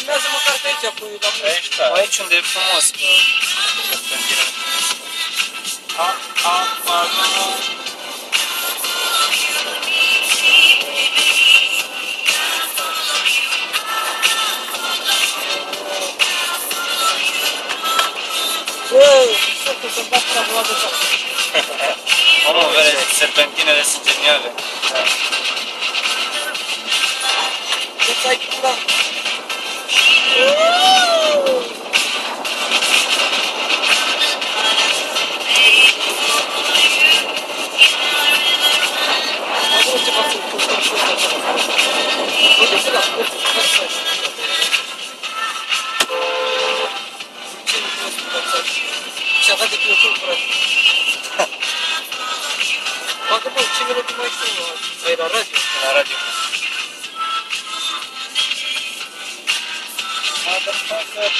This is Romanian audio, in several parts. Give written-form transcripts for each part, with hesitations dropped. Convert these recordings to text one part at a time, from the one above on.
Filmează măcar pe aici, pe la muzică. Aici unde e frumos, că... Bă, știu să-mi bat treaba la de cap. Mamă, vede, serpentinele sunt geniale. Ce-ți ai pula? Acum ce fac cu ăsta? Bă, de ce la părți? Ce faci? Ce nu vreau să faci? Și-a dat de Crăciun, frate. Bagă, bă, ce melodii mai știu? Ai la radio? La radio. Motherfucker.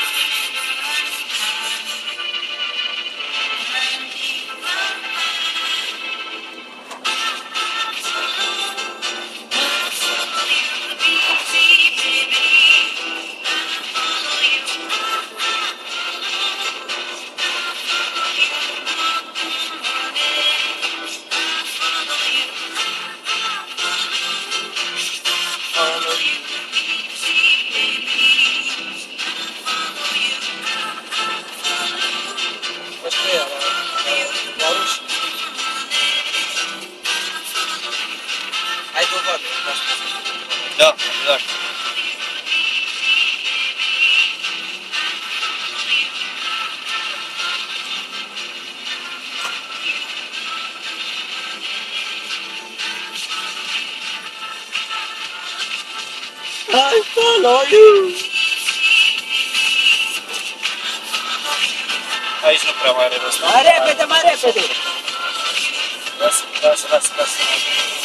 Ai dovadă, Da, exact. I follow you! Aici nu prea mai are rost. Mai repede, mai repede! Lasă.